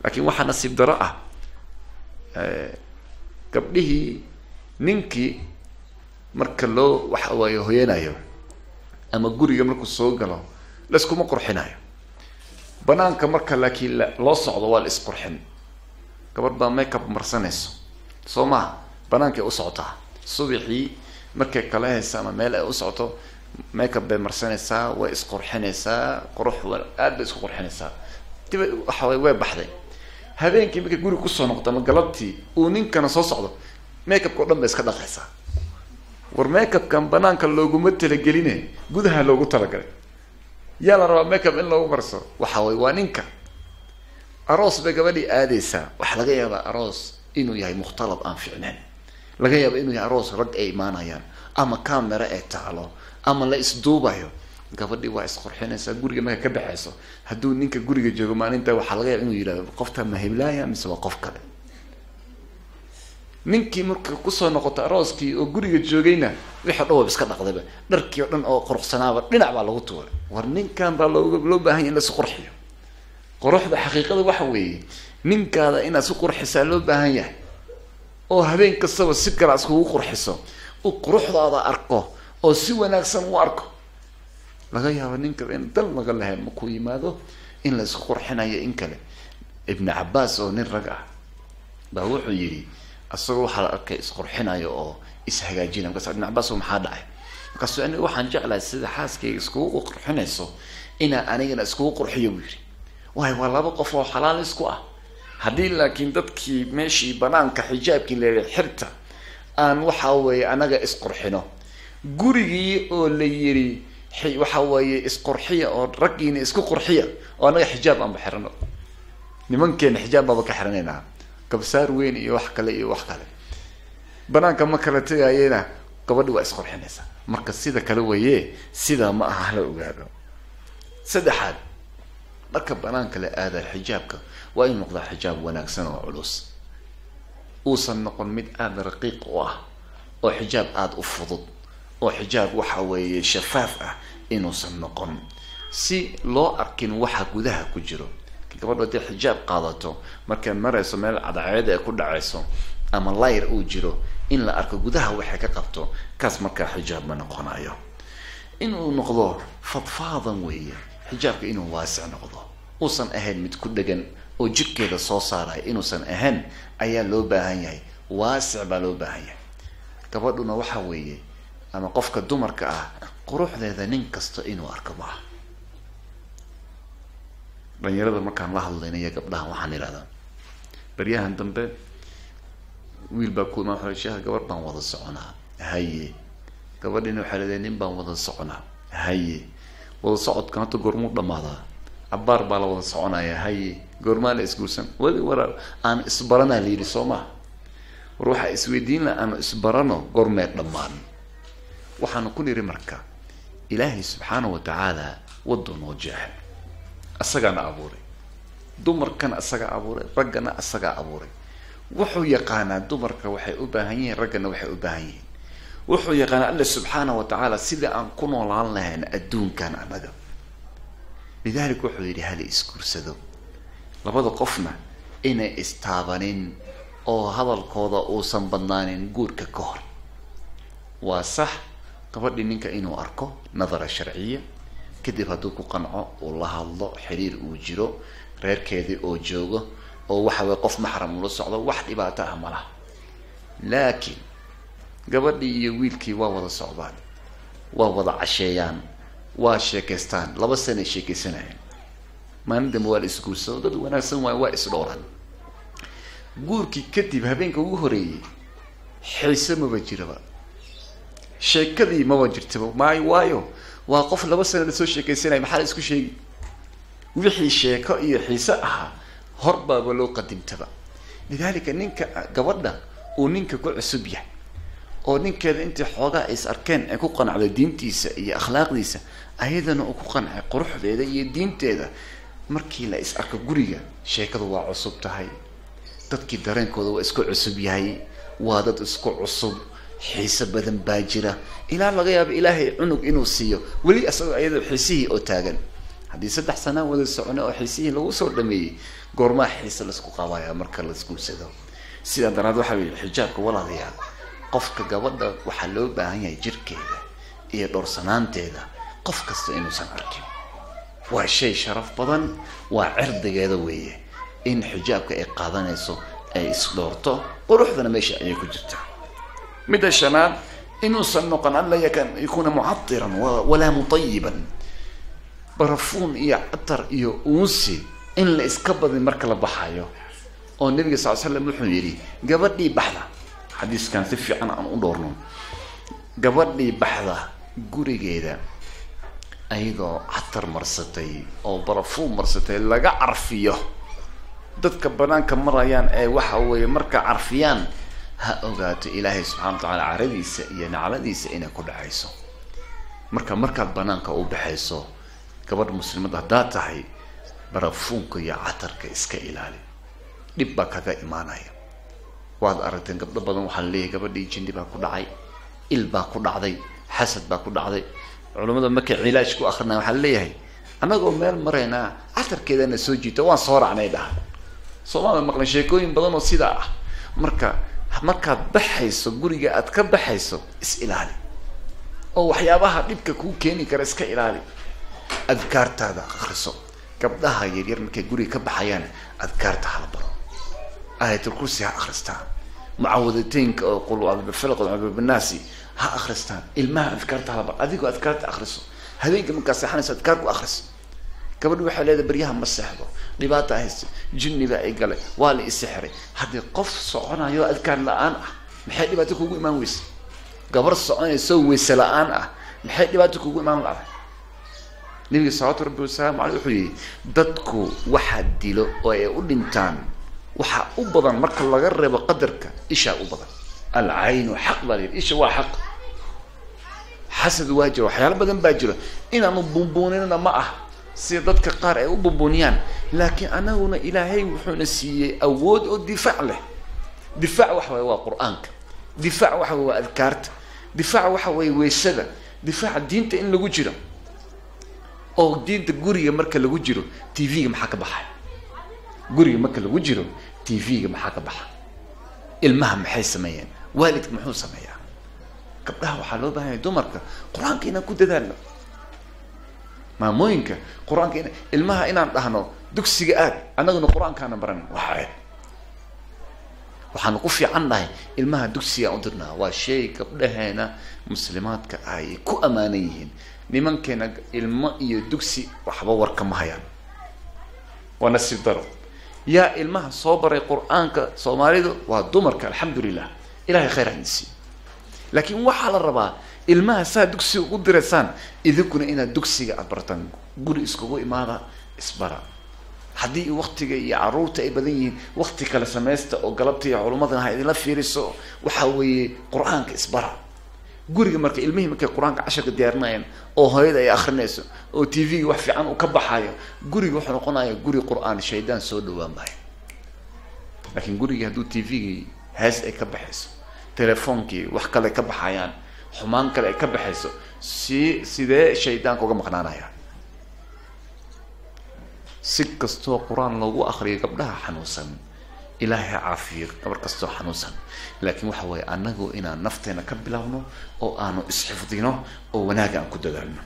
laakiin waxa nasiib daro ah gabdhihii ninkii marka loo waxa way hooyanayo ama guriga markuu soo galo la iskuma qurxinayo banaanka marka laakiin loo socdo waa la isqurxin gabar baa makeup marsanayso Soma banaanka u socotaa subaxii markay kala haysa ama meel ay u socoto makeup bay marsanaysaa way isqurxinaysaa qurux aad bay isku qurxinaysaa dib waxa way baxday habeenkii markay guriga ku soo noqdo ama galabtii uu ninkana soo socdo makeup ko dhan bay iska dhaqaysaa war makeup kan banaanka looguma talageline gudaha loogu talagalay yaa la rabaa makeup in loogu marso waxa way waa ninka aroos bay gabadhii aadaysaa waxa laga yaabaa aroos inuu yahay mukhtalad aan fiicnayn laga yaabo inuu yahay aroos rag ay imaanayaan ama camera ay taalo ama la isduubayo gabadhii waa isqurxinaysaa guriga markay ka baxayso hadduu ninka guriga joogo maalinta waxa laga yaabaa inuu yiraahdo qofta ma heblaaya mise waa qof kale ninkii marka ku soo noqoto arooskii oo guriga joogayna wixii dhawab iska dhaqdayba dharkii oo dhan oo quruxsanaaba dhinac baa lagu tuuray war ninkan baa loo baahan yahay in la isku qurxiyo quruxda xaqiiqada waxa weeye ninkaada inaad isku qurxisaa loo baahan yahay oo habeen kastaba si kale iskugu qurxiso oo quruxdaada arko oo si wanaagsan u arko laga yaabo ninka in dal laga lahayn ma ku yimaado in la isku qurxinayo in kale ibn Abbas oo nin rag ah baa wuxuu yiri asagoo waxa la arkay isqurxinayo oo ishagaajinay markaas ibn Abbas maxaa dhacay markaas aniga waxaan jeclahay sida xaaskayga iskugu qurxinayso ina anigana iskugu qurxiyo wiiri way waa laba qof oo xalaal isku ah hadii laakiin dadkii meeshii banaanka xijaabkii leeyahay xirta aan waxa weeye anaga isqurxino gurigii oo la yiri waxa weeye isqurxiya oo raggiina isku qurxiya oo anaga xijaab aan baxirno nimankeena xijaab baba ka xiranayna kabsaar weyn iyo wax kale banaanka ma kala tagayena gabadhu waa isqurxinaysa marka sida kale weeye sida ma aha la ogaado saddexaad marka banaanka la aada xijaabka waa in noqdo xijaab wanaagsan oo culus uusan noqon mid aad raqiiq u ah oo xijaab aad u fudud oo xijaab waxa weeye shafaaf ah inuusan noqon si loo arkin waxa gudaha ku jiro gabadhu hadii xijaab qaadato markay marayso meel cadceed ay ku dhacayso ama layr uu jiro in la arko gudaha waxa ka qabto kaas marka xijaab ma noqonayo inuu noqdo fadfaadan weeye xijaabka inuu waasic noqdo uusan ahayn mid ku dhagan oo jirkeeda soo saaray inuusan ahayn ayaa loo baahan yahay waasic baa loo baahan yahay gabadhuna waxa weeye ama qofka dumarka ah quruxdeeda nin kasta inuu arko ma dhalinyarada markaan la hadlaynayo gabdhaha waxaan iraahdaa baryahan dambe wiil baa ku imaan xorashaha gabar baan wada soconaa haye gabadhina waxay leedahay nin baan wada soconaa haye wada socodkan hada goormuu dhamaadaa abbaar baa la wada soconaya haye goormaa la isguursan wadi warar aan isbaranaa la yidhi soo maha war waxaa isweydiin la aanu isbarano goormee dhammaan waxaanu ku niri marka ilaahay subxaanahu wa tacaala waddo noo jeexay asagaana abuuray dumarkana asagaa abuuray raggana asagaa abuuray wuxuu yaqaanaa dumarka waxay u baahan yihiin raggana waxay u baahan yihiin wuxuu yaqaanaa alla subxaanahu wa tacaala sida aan ku noolaan lahayn adduunkan annaga lidaalika wuxuu yidhi hala isguursado labada qofna inay istaabanin oo hadalkooda uusan badnaanin guurka ka hor waa sax gabadhi ninka inuu arko nadara sharciya kadib hadduu ku qanco uu la hadlo xiriir uu jiro reerkeedii oo joogo oo waxa way qof maxram ula socdo wax dhibaato ah malaha laakiin gabadhii iyo wiilkii waa wada socdaan waa wada casheeyaan waa sheekaystaan 2 sano sheekaysanayaan maalin dambe waa la isguursado dad wanaagsan waa isdhooran guurkii kadib habeenka ugu horeeyay xiise maba jiraba sheekadii maba jirtaba waayo waa qof 2 sano la soo sheekaysanay maxaa la isku sheegi wixii sheeko iyo xiise ahaa horbaaba loo qadimtaba lidaalika ninka gabadha uu ninka ku cusub yahay oo ninkeeda intii xoogaa is arkeen ay ku qanacday diintiisa iyo akhlaaqdiisa ayadana uu ku qancay quruxdeeda iyo diinteeda markii la is arko guriga sheekadu waa cusub tahay dadkii dareenkooda waa isku cusub yahay waa dad isku cusub xiise badan baa jira ilaa laga yaabo ilaahay cunug inuu siiyo weli asagoo ayada xiisihii oo taagan haddii 3 sano wada socono oo xiisihii lagu soo dhameeyay goorma xiisa la isku qaabaya marka la isku sado sida daraad waxa weeye xijaabka walaalayaal qofka gabadha waxa loo baahan yahay jirkeeda iyo doorsanaanteeda qof kasta inuu san arkin waa shay sharaf badan waa cirdigeeda weeye in xijaabka ay qaadanayso ay isdoorto quruxdana meesha ay ku jirtaa midda shanaad inuu san noqon alla yakuna mu'attiran wala mutayyiban barafuun iyo atar iyo unsi in la iska badin marka la baxayo oo nabiga sallallahu alayhi wasallam wuxuu yiri gabadhii baxda xadiiskan si fiican aan u doorno gabadhii baxda gurigeeda ayadoo atar marsatay oo barafuun marsatay laga carfiyo dadka banaanka marayaan ee waxa weeye marka carfiyaan ha ogaato ilaahay subhanahu wa ta'ala caradiisa iyo nacladiisa inay ku dhacayso markaad banaanka u baxayso gabadh muslimada hadaa tahay barafuunka iyo atarka iska ilaali dib baa kaga imaanaya waad aragteen gabdho badan waxa leeyahay gabadhii jindi baa ku dhacay il baa ku dhacday xasad baa ku dhacday culimada markay cilaaj ku akhrina waxa leeyahay anagoo meel marayna atarkeedana soo jiito waan soo raacnay dhahay Soomaaliya maqlan sheekooyin badan oo sida ah markaad baxayso guriga aad ka baxayso is ilaali oo waxyaabaha dhibka ku keeni kara iska ilaali adkaartaada akhriso gabdhaha yaryar markay guriga ka baxayaan adkaarta hala baro ayatul kursi ha akhristaan mucaawadateynka oo qul a'uudhu bifalaq wa a'uudhu binnaas ha akhristaan ilmaha adkaarta hala baro adigoo adkaarta akhriso habeenkii markaa seexanayso adkaar ku akhriso gabadhu waxay leedahay baryaha ma seexdo dhibaato haysto jinniga ay galay waa la isixray haddii qof soconayo adkaar la'aan ah maxay dhibaato kugu imaan weyse gabar soconayso weyse la'aan ah maxay dhibaato kugu imaan lahayd nabiga sallallahu alayhi wasallam wuxuu yiri dadku waxa dilo oo ay u dhintaan waxa u badan marka laga reebo qadarka isha u badan al-aynu haqq bal isha waa haqq hasad waajir waxyaalo badan baa jira inaanu buunbuunina ma ah si dadka qaar ay u buunbuuniyaan laakiin anaguna ilaahay wuxuuna siiyay awood oo difaac leh difaac waxa waa quraanka difaac waxa waa adkaarta difaac waxa way weesada difaac diinta in lagu jiro oo diinta guriga marka lagu jiro TV-ga maxaa ka baxay guriga marka lagu jiro TV-ga maxaa ka baxay ilmaha maxay sameeyeen waalidku muxuu sameeyaa gabdhaha waxa loo baahan yahay dumarka quraanka inaan ku dadaalno maamooyinka quraanka ilmaha inaan dhahno dugsiga aad anaguna quraankaana baran waxaan ku fiicannahay ilmaha dugsiga u dirnaa waa shay gabdhaheena muslimaadka ay ku amaanan yihiin nimankeena ilmo iyo dugsi waxba warka ma hayaan wana sidaro yaa ilmaha soo baray quraanka Soomaalidu waa dumarka alxamdulillah ilaahay khayr hansi laakiin waxa la rabaa ilmaha saa dugsiga u direysaan idinkuna inaad dugsiga aad bartaan guri iskugu imaada isbara haddii waqtiga iyo caruurta ay badan yihiin waqti kala sameeysta oo galabta iyo culimadana ha idinla fiiriso waxa weeye quraanka isbara guriga marka ilmihii markay quraanka casharka diyaarinayaan oo hooyada ay akhrinayso oo TV wax fiican u ka baxayo guriga wuxuu noqonayaa guri quraan shaydaan soo dhawaan baa laakiin guriga hadduu TV hees ay ka baxayso telefoonkii wax kale ka baxayaan xumaan kale ay ka baxayso sidee shaydaanka uga maqnaanaya si kastoo quraan loogu akhriyo gabdhaha xanuunsan ilaahay caafiyo gabar kastoo xanuunsan laakiin waxa weeye anagu inaan nafteena ka bilowno oo aanu isxifdino oo wanaag aan ku dadaalno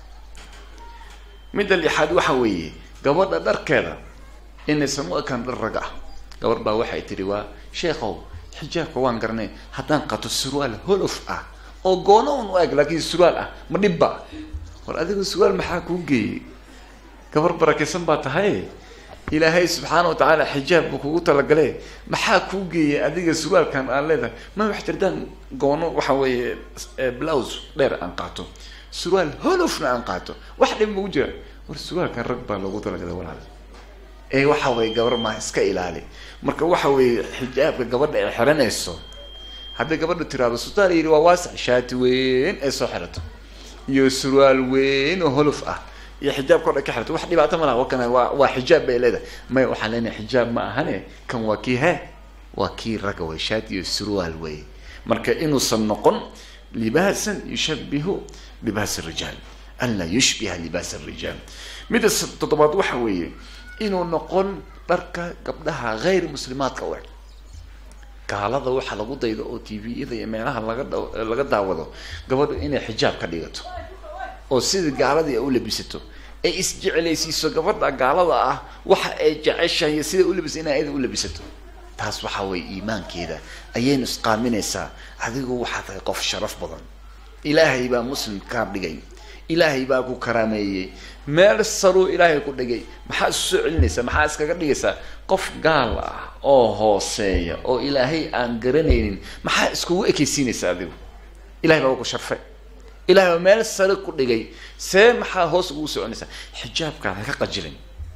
mid lixaad waxa weeye gabadha dharkeeda inaysan u ekaan dhar rag ah gabar baa waxay tiri waa sheekhow xijaabka waan garanay haddaan qato surwaal holof ah oo goono un u eg laakiin surwaal ah ma dhibba war adigu surwaal maxaa kuu geeyey gabar barakaysan baa tahay ilaahay subxaanahu wa tacaala xijaab buu kugu talagalay maxaa kuu geeyey adiga surwaalkan aan leedahay ma wax tirdaan goono waxa weeye blouse dheer aan qaato surwaal holofna aan qaato wax dhib ma u jira war surwaalkan rag baa loogu talagalay walaal waxa weeye gabar ma iska ilaali marka waxa weeye xijaabka gabadha ay xiranayso haddii gabadhu tiraado sultaan yiri waa waasic shaati weyn ee soo xirato iyo surwaal weyn oo holof ah iyo xijaab kor ka xirto wax dhibaato ma laha wakana waa xijaab bay leedahay may waxa leena xijaab ma ahane kan waa kii raga way shaati iyo surwaal way marka inuu san noqon libaasan yushabbihu libaas ar-rijal alla yushbiha libaas ar-rijal midda toddobaad waxa weeye inuu noqon dharka gabdhaha غير muslimaadka u eg gaalada waxa lagu daydo oo TV-yada iyo meelaha laga daawado gabadhu inay xijaab ka dhigato oo sidii gaaladii ay u labisato ay isjeclaysiiso gabadha gaalada ah waxa ay jeceshahay sida u labis inay ayada u labisato taas waxa way iimaankeeda ayaynu isqaaminaysaa adigu waxa tahay qof sharaf badan ilaahay baa muslim ka dhigay ilaahay baa ku karaameeyay meel saro ilaahay ku dhigay maxaa soo celinaysa maxaa iskaga dhigaysa qof gaal ah oo hooseeya oo ilaahay aan garanaynin maxaa isku ekaysiinaysa adigu ilaahay baa ku sharfay ilaahay meel saro ku dhigay see maxaa hoos ugu soconaysa xijaabka ka qajilin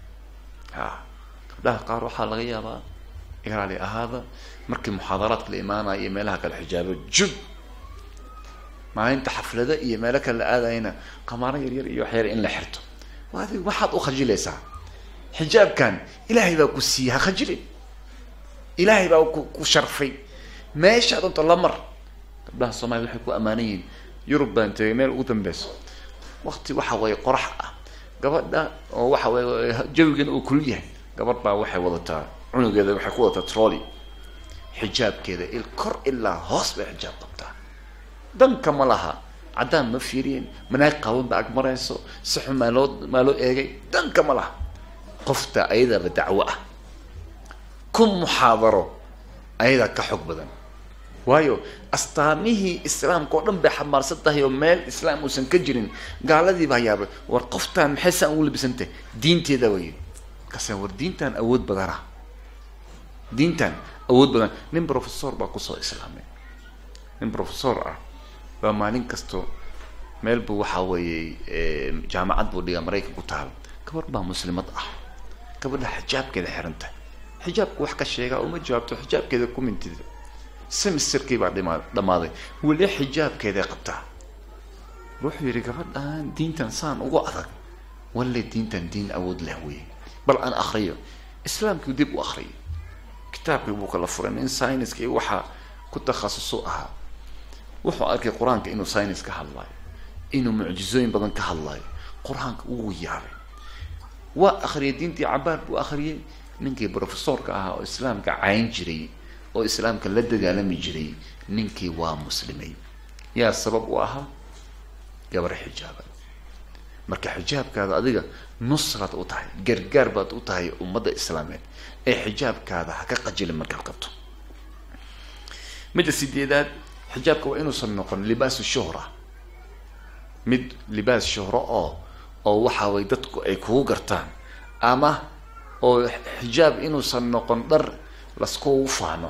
gabdhaha qaar waxaa laga yaabaa ilaali ahaada markii muxaadaraadka la imaanayo meelaha kale xijaabo jub maalinta xaflada iyo meelo kale la aadayna qamaaro yaryar iyo waxyar in la xirto waadigu waxaad u khajilaysaa xijaabkan ilaahay baa ku siiyay khajilin ilaahay baa ku sharfay meesha doonto la mar gabdhaha Soomaaliya waxay ku ammaanayeen Yurub baan tagay meel ugu dambayso waqti waxa way qorax ah gabadha oo waxa way jawigan uu kul yahay gabadh baa waxay wadataa cunugeeda waxay ku wadataa trolley xijaabkeeda il kor ilaa hoos bay xijaab qabtaa danka ma laha cadaan ma fiiriyeen manaay qaban ba agmarayso saxu maaloo eegay danka ma laha qofta ayada dacwo ah kum muhaadaro ayada ka xog badan waayo astaamihii islaamka oo dhan bay xamaarsan tahay oo meel islaam uusan ka jirin gaaladii baa yaabay war qoftaan maxay san ugu labisantay diinteeda way kasan war diintan awood badana diintan awood badan nin professor baa ku soo islaamay nin professor ah baa maalin kasto meel buu waxa weeye jaamacad buu dhigaa Mareykanka ku taal gabar baa muslimad ah gabadha xijaabkeeda xiranta xijaabku wax ka sheega uma jawaabto xijaabkeeda commentida semesterkii baa dhamaaday wali xijaabkeeda qabtaa wuxuu yiri gabadhan diintan saan ugu adag wali diintan diin awood leh weey bal aan akhriyo islaamku dib u akhriyo kitaabkii buu kala furay in science-kii waxa ku takhasuso ah wuxuu arkay quraanka inuu science ka hadlayo inuu mucjizooyin badan ka hadlayo quraanka uu yaabay waa akhriyay diintii cabaar buu akhriyay ninkii professorka ah oo islaamka cayn jiray oo islaamka la dagaalami jiray ninkii waa muslimay yaa sabab u ahaa gabar xijaaban marka xijaabkaada adiga nusrat u tahay gargaar baad u tahay ummadda islaameed ee xijaabkaada ha ka qajilin markaad qabto midda sideedaad xijaabka waa inuusan noqon libaasu shuhra mid libaas shuhra oo waxa way dadku ay kugu gartaan ama oo xijaab inuusan noqon dhar lasku faano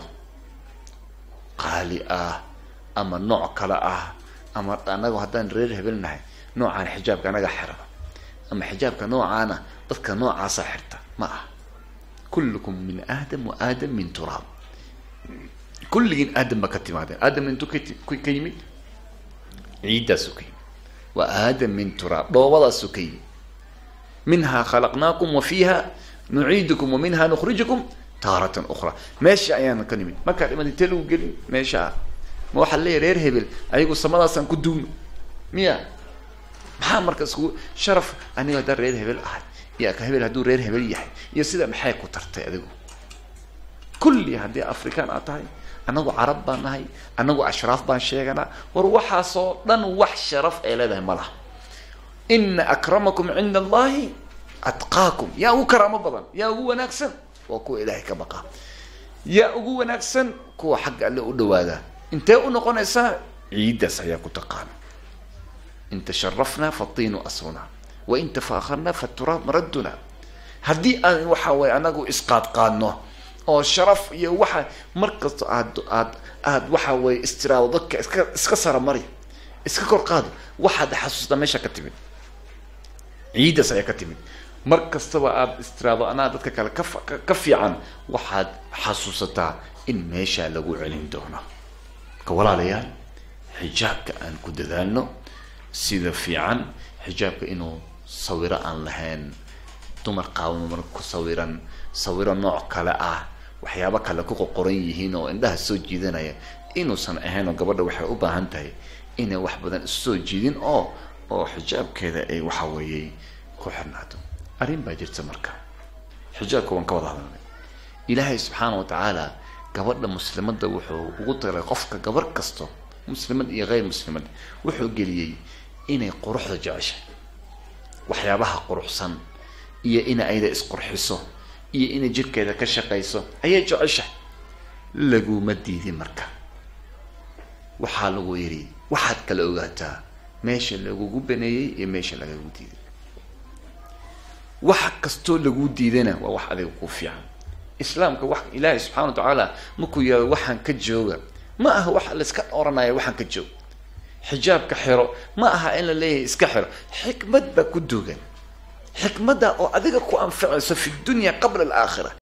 qaali ah ama nooc kala ah ama anagu haddaan reer hebelnahay noocaan xijaabka anaga xirano ama xijaabka noocaana dadka noocaasa xirta ma ah kullukum min aadam wa aadam min turab kulligin aadam ba ka timaadeen aadam intuu ka yimid ciidaasu ka yimid wa aadam min turab dhoobadaasu ka yimid minha khalaqnaakum wa fiiha nuciidukum wa minha nukhrijukum taaratan ukhra meesha ayaan ka nimid marka dhiman inta lagu gelin meesha ma waxa la reer hebel ayagu samadaasan ku duumo miya maxaa markaas ku sharaf aniga dar reer hebel ah ya ka hebel haduu reer hebel yahay iyo sida maxay ku tartay adigu kulli hadii afrikaan tahay anagu arab baan nahay anagu ashraaf baan sheegana war waxa soo dhan wax sharaf ay leedahay malaha in akramakum inda allahi atqaakum ya u karamo badan ya ugu wanaagsan waa ku ilaahay ka baqa ya ugu wanaagsan kuwa xaq alle u dhawaada intee u noqonaysa ciidas ayaa ku taqaan inta sharafna fatinu asruna wa inta faakharna faturab maradduna hadii aan waxa way anagu isqaad qaadno oo sharaf iyo waxa markaas aad waxa way istiraado dadka iska saramari iska kor qaad waxa xasuusta meesha ka timid ciidas ayaa ka timid markastaba aad istiraado ana dadka kale ka fiican waxaad xasuusataa in meesha lagu celin doono ka walaalayaal xijaabka aan ku dadaalno sida fiican xijaabka inuu sawiro aan lahayn dumar qaawmo marka ku sawiro nooc kale ah waxyaabo kale ku qoran yihiin oo indhaha soo jiidanaya inuusan ahayn oo gabadha waxay u baahan tahay inay wax badan soo jiidin oo xijaabkeeda ay waxa weeye ku xirnaato arrin baa jirta marka xijaabka waan ka wada hadalnay ilaahay subxaana wa tacaala gabadha muslimadda wuxuu ugu tiray qofka gabar kasto muslimad iyo gayr muslimad wuxuu geliyey inay quruxda jeceshahay waxyaabaha quruxsan iyo ina ayda isqurxiso iyo inay jirkeeda ka shaqayso ayay jeceshahay laguma diidin marka waxaa lagu yidhi waxaad kala ogaataa meesha lagugu baneeyey iyo meesha lagagu diiday wax kastoo lagu diidana waa wax adiga ku fiican islaamka wax ilaahay subxaana wa tacaala markuu yidhahdo waxaan ka jooga ma aha wax la iska oranayo waxaan ka joog xijaabka xiro ma aha in la leeyahay iska xiro xikmad baa ku dugan xikmadda oo adiga ku anfacayso fi dunya qabla alaakhira